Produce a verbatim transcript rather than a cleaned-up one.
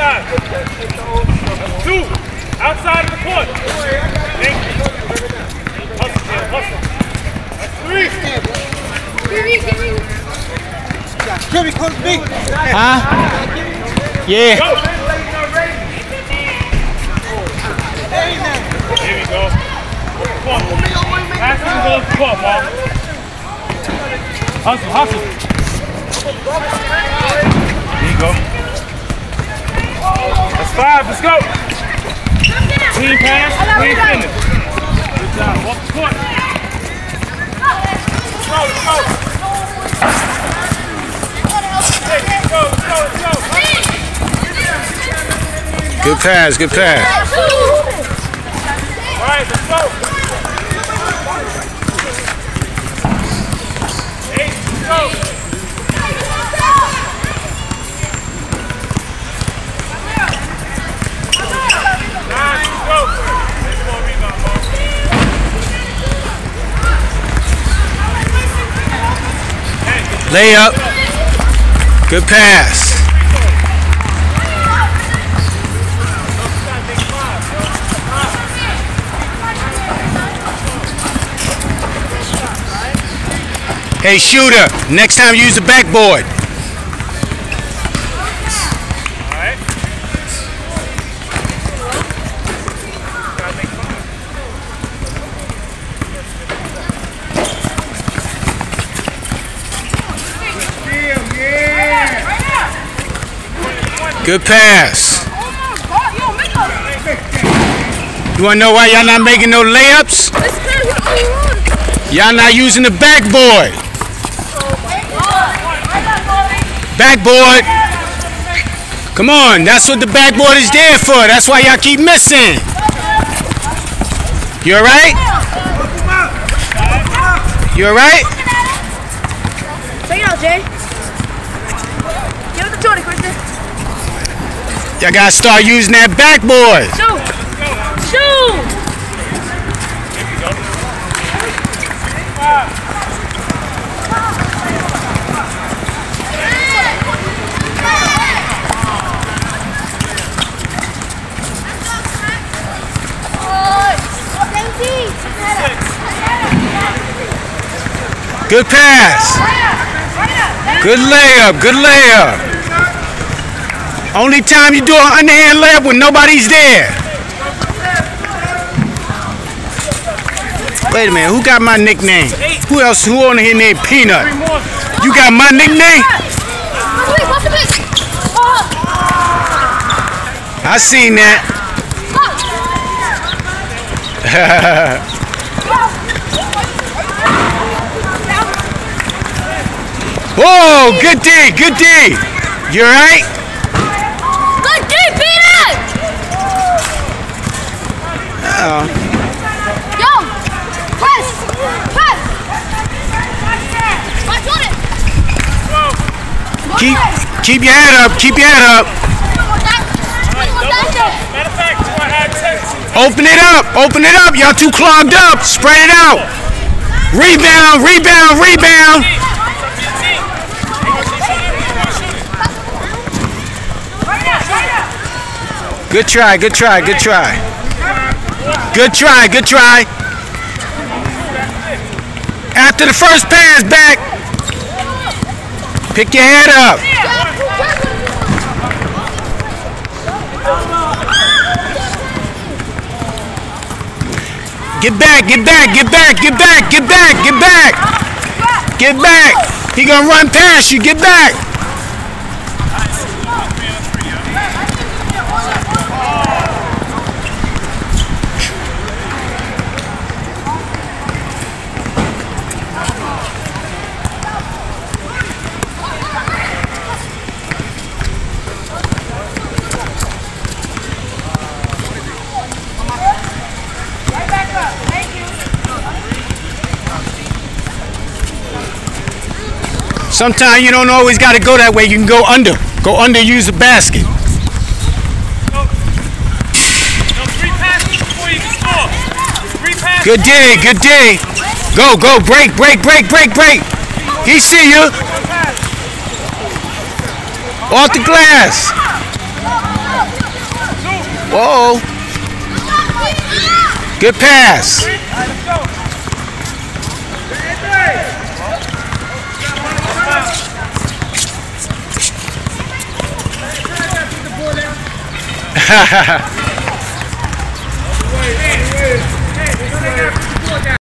Outside. Two. Outside of the court. Thank you. Hustle, man. Hustle. That's three. Jimmy, come to me. Huh? Yeah. Go. Here we go. Pass it and go to the court, Paul. Hustle, hustle. There you go. That's five. Let's go. Clean pass, clean finish. Good job. Walk the court. Let's go, let's go. Hey, let's go, let's go, let's go. Good pass, good pass. All right, let's go. Hey, let's go. Nine, let's go. There's more rebound, bro. Layup. Good pass. Hey, shooter, next time use the backboard. All right. Good pass. You wanna know why y'all not making no layups? Y'all not using the backboard. Backboard. Come on, that's what the backboard is there for. That's why y'all keep missing. You alright? You alright? Take it out, Jay. Give it to Jordan, Christian. Y'all gotta start using that backboard. Shoot! Shoot! Good pass. Good layup. Good layup. Only time you do an underhand layup when nobody's there. Wait a minute. Who got my nickname? Who else? Who on here named Peanut? You got my nickname? I seen that. Whoa, good D, good D. You alright? Good D, Peanut! Uh-oh. Yo! Press! Press! Watch on it! Keep, keep your head up, keep your head up. Matter of fact, I had ten. Open it up, open it up. Y'all too clogged up. Spread it out. Rebound, rebound, rebound. Good try, good try, good try. Good try, good try. After the first pass back, pick your head up. Get back, get back, get back, get back, get back, get back. Get back. He gonna run past you, get back. Sometimes you don't always got to go that way. You can go under. Go under, use the basket. No, three passes before you can score. Three passes. Good day, good day. Go, go, break, break, break, break, break. He see you. Off the glass. Whoa. Good pass. Hey, hey, hey, hey,